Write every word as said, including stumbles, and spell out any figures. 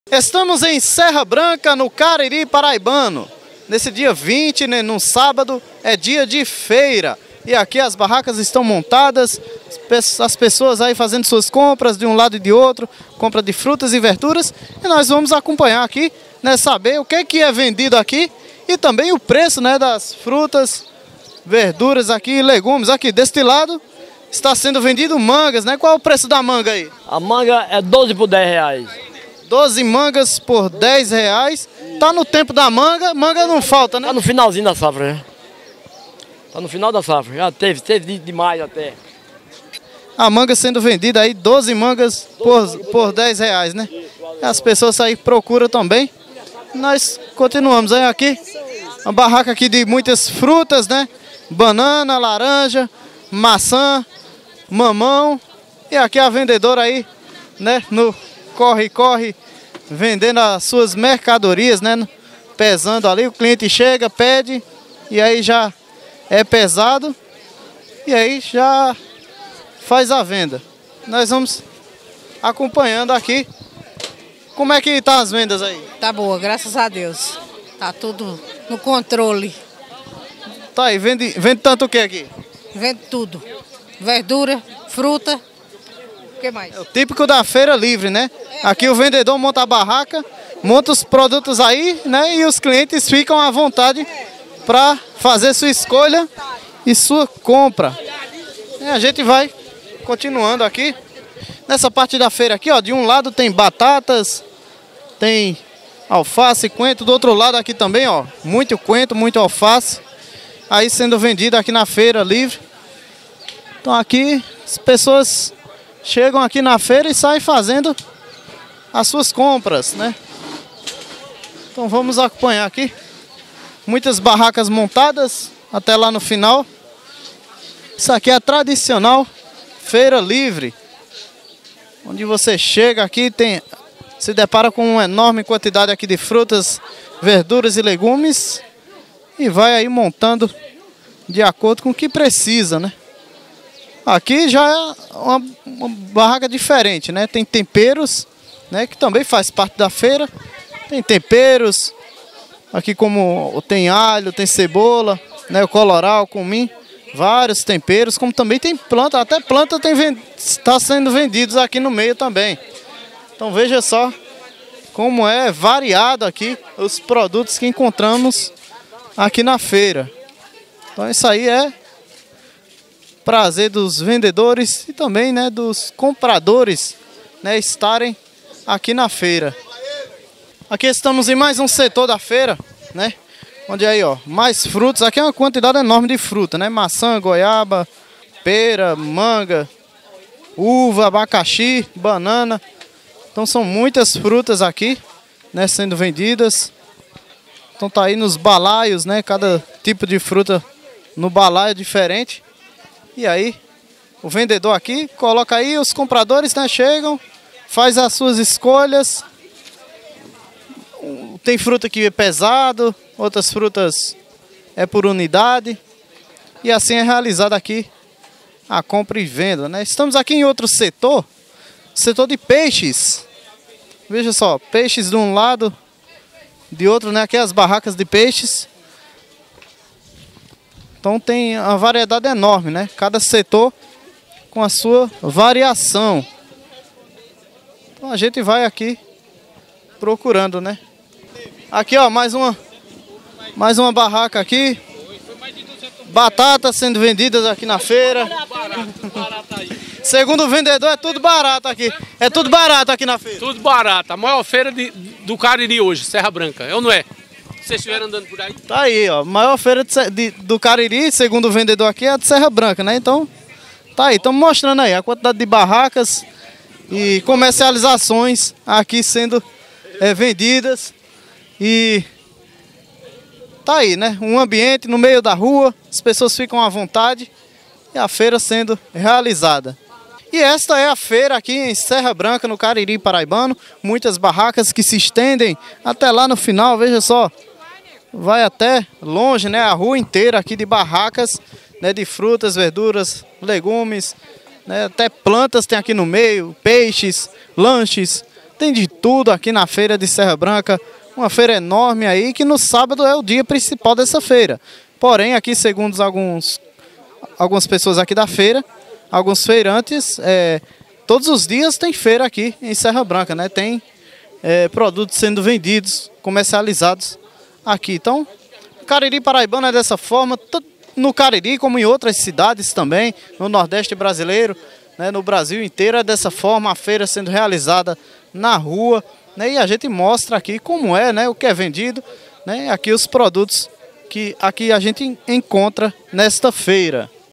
Estamos em Serra Branca, no Cariri paraibano. Nesse dia vinte, né, num sábado, é dia de feira. E aqui as barracas estão montadas, as pessoas aí fazendo suas compras de um lado e de outro, compra de frutas e verduras. E nós vamos acompanhar aqui, né, saber o que é, que é vendido aqui e também o preço, né, das frutas, verduras aqui, legumes. Aqui deste lado está sendo vendido mangas, né? Qual é o preço da manga aí? A manga é doze por dez reais. doze mangas por dez reais. Tá no tempo da manga, manga não falta, né? Tá no finalzinho da safra, né? Tá no final da safra, já teve, teve de maio até. A manga sendo vendida aí, doze mangas por, por dez reais, né? As pessoas aí procuram também. Nós continuamos aí aqui, uma barraca aqui de muitas frutas, né? Banana, laranja, maçã, mamão. E aqui a vendedora aí, né? No corre, corre, vendendo as suas mercadorias, né? Pesando ali, o cliente chega, pede e aí já é pesado e aí já faz a venda. Nós vamos acompanhando aqui. Como é que tá as vendas aí? Tá boa, graças a Deus. Tá tudo no controle. Tá aí, vende, vende tanto o que aqui? Vende tudo. Verdura, fruta. O que mais? É o típico da feira livre, né? Aqui o vendedor monta a barraca, monta os produtos aí, né? E os clientes ficam à vontade para fazer sua escolha e sua compra. E a gente vai continuando aqui. Nessa parte da feira aqui, ó, de um lado tem batatas, tem alface, coentro. Do outro lado aqui também, ó, muito coentro, muito alface. Aí sendo vendido aqui na feira livre. Então aqui as pessoas chegam aqui na feira e saem fazendo as suas compras, né? Então vamos acompanhar aqui. Muitas barracas montadas até lá no final. Isso aqui é a tradicional feira livre, onde você chega aqui, tem, se depara com uma enorme quantidade aqui de frutas, verduras e legumes e vai aí montando de acordo com o que precisa, né? Aqui já é uma, uma barraca diferente, né? Tem temperos, né, que também faz parte da feira. Tem temperos, aqui como tem alho, tem cebola, né, o colorau, cominho, vários temperos, como também tem planta, até planta tem está sendo vendidos aqui no meio também. Então veja só como é variado aqui os produtos que encontramos aqui na feira. Então isso aí é prazer dos vendedores e também, né, dos compradores, né, estarem aqui na feira. Aqui estamos em mais um setor da feira, né? Onde aí, ó, mais frutos. Aqui é uma quantidade enorme de fruta, né? Maçã, goiaba, pera, manga, uva, abacaxi, banana. Então são muitas frutas aqui, né, sendo vendidas. Então tá aí nos balaios, né? Cada tipo de fruta no balaio é diferente. E aí, o vendedor aqui coloca aí, os compradores, né, chegam, faz as suas escolhas. Tem fruta que é pesado, outras frutas é por unidade. E assim é realizada aqui a compra e venda, né? Estamos aqui em outro setor, setor de peixes. Veja só, peixes de um lado, de outro, né? Aqui as barracas de peixes. Então tem uma variedade enorme, né? Cada setor com a sua variação. Então a gente vai aqui procurando, né? Aqui, ó, mais uma mais uma barraca aqui. Batatas sendo vendidas aqui na feira. Segundo o vendedor, é tudo barato aqui. É tudo barato aqui na feira. Tudo barato. A maior feira de, do Cariri hoje, Serra Branca. É ou não é? Vocês estiveram andando por aí? Tá aí, ó. Maior feira de, de, do Cariri, segundo o vendedor aqui, é a de Serra Branca, né? Então, tá aí. Estamos mostrando aí a quantidade de barracas e comercializações aqui sendo é, vendidas. E tá aí, né? Um ambiente no meio da rua, as pessoas ficam à vontade e a feira sendo realizada. E esta é a feira aqui em Serra Branca, no Cariri paraibano. Muitas barracas que se estendem até lá no final, veja só. Vai até longe, né? A rua inteira aqui de barracas, né? De frutas, verduras, legumes, né? Até plantas tem aqui no meio, peixes, lanches. Tem de tudo aqui na feira de Serra Branca, uma feira enorme aí, que no sábado é o dia principal dessa feira. Porém, aqui, segundo alguns, algumas pessoas aqui da feira, alguns feirantes, é, todos os dias tem feira aqui em Serra Branca, né? Tem é, produtos sendo vendidos, comercializados aqui. Então, o Cariri paraibano é dessa forma, no Cariri como em outras cidades também, no Nordeste brasileiro, né, no Brasil inteiro é dessa forma, a feira sendo realizada na rua, né, e a gente mostra aqui como é, né, o que é vendido, né, aqui os produtos que aqui a gente encontra nesta feira.